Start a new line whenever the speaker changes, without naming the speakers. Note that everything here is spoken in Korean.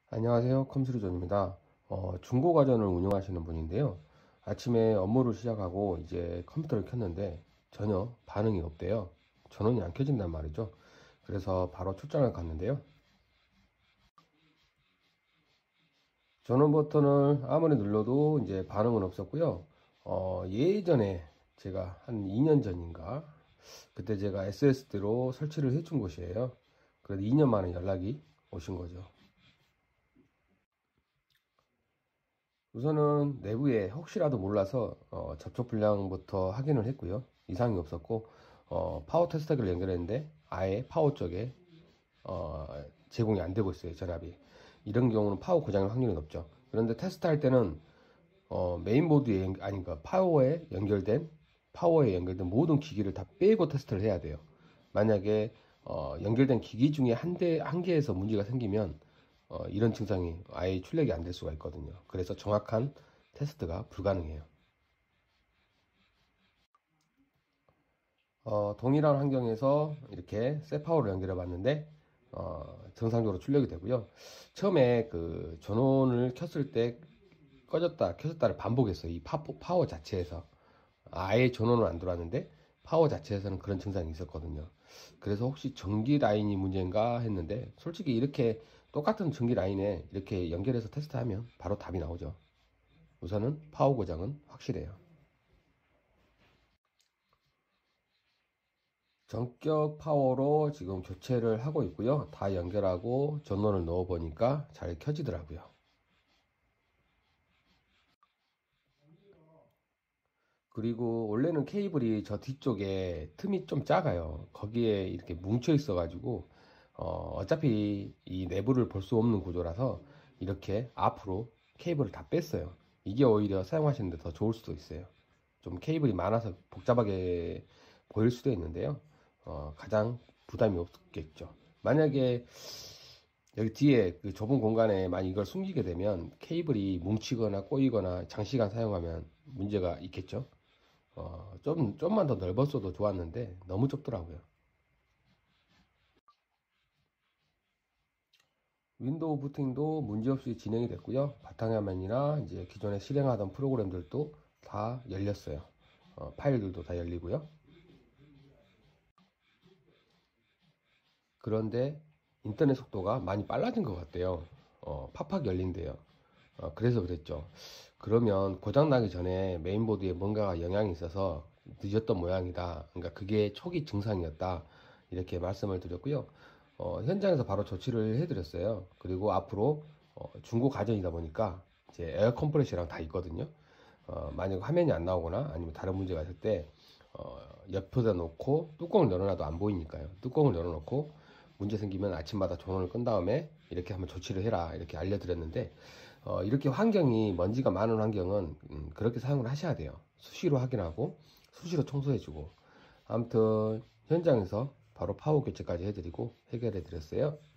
안녕하세요. 컴스루존입니다. 중고가전을 운영하시는 분인데요. 아침에 업무를 시작하고 이제 컴퓨터를 켰는데 전혀 반응이 없대요. 전원이 안 켜진단 말이죠. 그래서 바로 출장을 갔는데요. 전원 버튼을 아무리 눌러도 이제 반응은 없었고요. 예전에 제가 한 2년 전인가 그때 제가 SSD로 설치를 해준 곳이에요. 그래도 2년 만에 연락이 오신 거죠. 우선은 내부에 혹시라도 몰라서 접촉 불량부터 확인을 했고요. 이상이 없었고 파워 테스터기를 연결했는데 아예 파워 쪽에 어, 제공이 안 되고 있어요. 전압이. 이런 경우는 파워 고장일 확률이 높죠. 그런데 테스트 할 때는 메인보드에 아닌가 파워에 연결된 모든 기기를 다 빼고 테스트를 해야 돼요. 만약에 연결된 기기 중에 한 개에서 문제가 생기면 이런 증상이 아예 출력이 안 될 수가 있거든요. 그래서 정확한 테스트가 불가능해요. 동일한 환경에서 이렇게 셋파워를 연결해 봤는데 정상적으로 출력이 되고요. 처음에 그 전원을 켰을 때 꺼졌다 켜졌다를 반복했어요. 이 파워 자체에서 아예 전원은 안 들어왔는데 파워 자체에서는 그런 증상이 있었거든요. 그래서 혹시 전기 라인이 문제인가 했는데 솔직히 이렇게 똑같은 전기 라인에 이렇게 연결해서 테스트하면 바로 답이 나오죠. 우선은 파워 고장은 확실해요. 전격 파워로 지금 교체를 하고 있고요. 다 연결하고 전원을 넣어 보니까 잘 켜지더라고요. 그리고 원래는 케이블이 저 뒤쪽에 틈이 좀 작아요. 거기에 이렇게 뭉쳐 있어 가지고 어차피 이 내부를 볼 수 없는 구조라서 이렇게 앞으로 케이블을 다 뺐어요. 이게 오히려 사용하시는데 더 좋을 수도 있어요. 좀 케이블이 많아서 복잡하게 보일 수도 있는데요. 가장 부담이 없겠죠. 만약에 여기 뒤에 그 좁은 공간에 만약 이걸 숨기게 되면 케이블이 뭉치거나 꼬이거나 장시간 사용하면 문제가 있겠죠. 좀만 더 넓었어도 좋았는데 너무 좁더라고요. 윈도우 부팅도 문제없이 진행이 됐고요. 바탕화면이나 이제 기존에 실행하던 프로그램들도 다 열렸어요. 파일들도 다 열리고요. 그런데 인터넷 속도가 많이 빨라진 것 같대요. 팍팍 열린대요. 그래서 그랬죠. 그러면 고장나기 전에 메인보드에 뭔가가 영향이 있어서 늦었던 모양이다. 그러니까 그게 초기 증상이었다. 이렇게 말씀을 드렸고요. 현장에서 바로 조치를 해드렸어요. 그리고 앞으로 중고 가전이다 보니까 이제 에어 컴프레셔랑 다 있거든요. 만약 화면이 안 나오거나 아니면 다른 문제가 있을 때 옆에다 놓고 뚜껑을 열어놔도 안 보이니까요. 뚜껑을 열어놓고 문제 생기면 아침마다 전원을 끈 다음에 이렇게 한번 조치를 해라 이렇게 알려드렸는데 이렇게 환경이 먼지가 많은 환경은 그렇게 사용을 하셔야 돼요. 수시로 확인하고 수시로 청소해주고 아무튼 현장에서 바로 파워 교체까지 해드리고 해결해 드렸어요.